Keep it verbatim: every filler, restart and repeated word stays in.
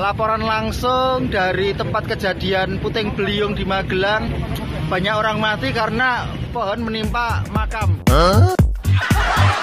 Laporan langsung dari tempat kejadian puting beliung di Magelang. Banyak orang mati karena pohon menimpa makam. Huh?